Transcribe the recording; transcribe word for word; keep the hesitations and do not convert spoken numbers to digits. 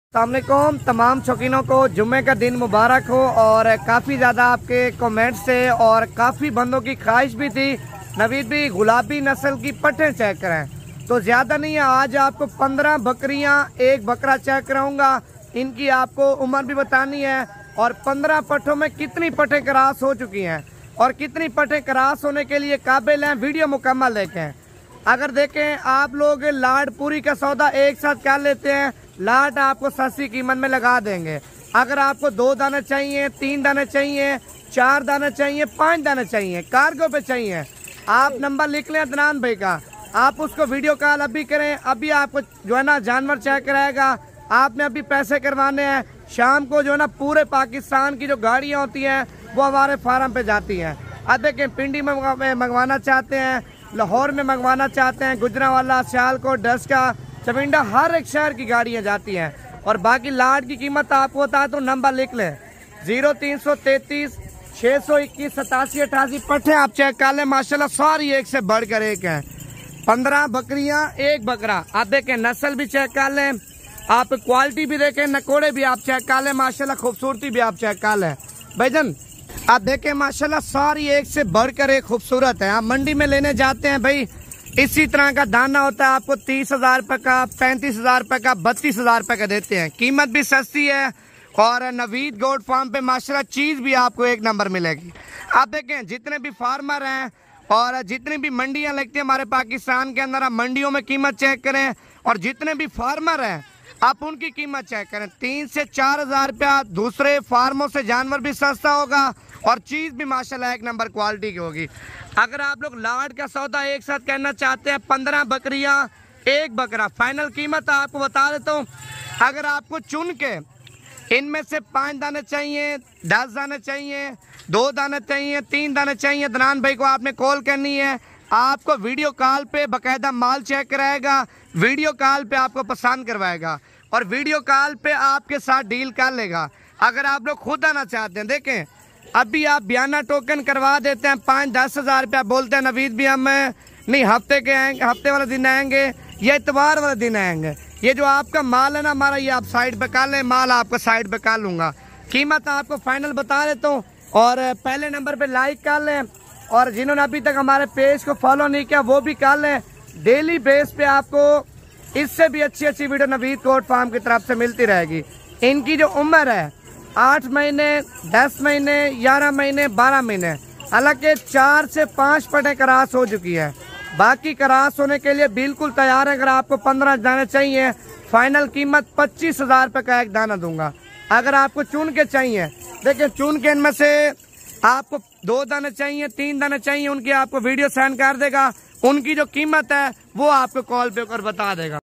अस्सलामुअलैकुम तमाम शौकीनों को जुम्मे का दिन मुबारक हो। और काफ़ी ज़्यादा आपके कमेंट्स से और काफ़ी बंदों की ख्वाहिश भी थी नवीद भी गुलाबी नस्ल की पट्टें चेक करें, तो ज़्यादा नहीं है। आज आपको पंद्रह बकरियां एक बकरा चेक कराऊंगा। इनकी आपको उम्र भी बतानी है और पंद्रह पट्टों में कितनी पट्टें क्रॉस हो चुकी हैं और कितनी पट्टें क्रॉस होने के लिए काबिल हैं। वीडियो मुकम्मल देखें। अगर देखें आप लोग लाड पूरी का सौदा एक साथ कर लेते हैं, लाट आपको सस्ती कीमत में लगा देंगे। अगर आपको दो दाने चाहिए, तीन दाने चाहिए, चार दाने चाहिए, पांच दाने चाहिए, कार्गो पे चाहिए, आप नंबर लिख लें अदनान भाई का, आप उसको वीडियो कॉल अभी करें। अभी आपको जो है ना जानवर चेक कराएगा। आपने अभी पैसे करवाने हैं। शाम को जो है ना पूरे पाकिस्तान की जो गाड़ियाँ होती हैं वो हमारे फार्म पे जाती हैं। अब देखें पिंडी में मंगवाना चाहते हैं, लाहौर में मंगवाना चाहते हैं, गुजरांवाला, सियालकोट, डस्का, चविंडा, हर एक शहर की गाड़ियां जाती हैं। और बाकी लाट की कीमत आपको होता है तो नंबर लिख लें जीरो तीन सौ तैतीस छः सौ इक्कीस सतासी अठासी पट्टे आप चेक कर लें। माशाल्लाह सारी एक से बढ़कर एक है। पंद्रह बकरियां एक बकरा। आप देखें नस्ल भी चेक कर लें, आप क्वालिटी भी देखें, नकोड़े भी आप चेक कर लें, माशाल्लाह खूबसूरती भी आप चेक कर लें। भाईजान आप देखें माशाल्लाह सारी एक से बढ़कर एक खूबसूरत है। आप मंडी में लेने जाते हैं भाई, इसी तरह का दाना होता है, आपको तीस हजार रुपए का, पैंतीस हजार रुपए का, बत्तीस हजार रुपए का देते हैं। कीमत भी सस्ती है और नवीद गोट फार्म पे माशाल्लाह चीज भी आपको एक नंबर मिलेगी। आप देखें जितने भी फार्मर हैं और जितनी भी मंडियां लगती हैं हमारे पाकिस्तान के अंदर, आप मंडियों में कीमत चेक करें और जितने भी फार्मर हैं आप उनकी कीमत चेक करें। तीन से चार हजार रुपया दूसरे फार्मों से जानवर भी सस्ता होगा और चीज भी माशाल्लाह एक नंबर क्वालिटी की होगी। अगर आप लोग लाड का सौदा एक साथ करना चाहते हैं, पंद्रह बकरियां एक बकरा, फाइनल कीमत आपको बता देता हूँ। अगर आपको चुन के इनमें से पाँच दाने चाहिए, दस दाने चाहिए, दो दाने चाहिए, तीन दाने चाहिए, अदनान भाई को आपने कॉल करनी है। आपको वीडियो कॉल पे बाकायदा माल चेक कराएगा, वीडियो कॉल पे आपको पसंद करवाएगा और वीडियो कॉल पे आपके साथ डील कर लेगा। अगर आप लोग खुद आना चाहते हैं, देखें अभी आप बयाना टोकन करवा देते हैं, पाँच दस हजार रुपया बोलते हैं नवीद भी हम नहीं हफ्ते के आएंगे, हफ्ते वाले दिन आएंगे या इतवार वाले दिन आएंगे। ये जो आपका माल है ना हमारा, ये आप साइड पे कर लें, माल आपका साइड पे कर लूंगा। कीमत आपको फाइनल बता देता हूँ और पहले नंबर पे लाइक कर लें और जिन्होंने अभी तक हमारे पेज को फॉलो नहीं किया वो भी कर लें। डेली बेस पे आपको इससे भी अच्छी अच्छी वीडियो नवीद गोट फार्म की तरफ से मिलती रहेगी। इनकी जो उम्र है आठ महीने, दस महीने, ग्यारह महीने, बारह महीने, हालांकि चार से पाँच पटें क्रॉस हो चुकी है। बाकी क्रॉस होने के लिए बिल्कुल तैयार है। अगर आपको पंद्रह दाने चाहिए, फाइनल कीमत पच्चीस हजार रुपये का एक दाना दूंगा। अगर आपको चुन के चाहिए, देखिए चुन के इनमें से आपको दो दाने चाहिए, तीन दाने चाहिए, उनकी आपको वीडियो सेंड कर देगा। उनकी जो कीमत है वो आपको कॉल पे कर बता देगा।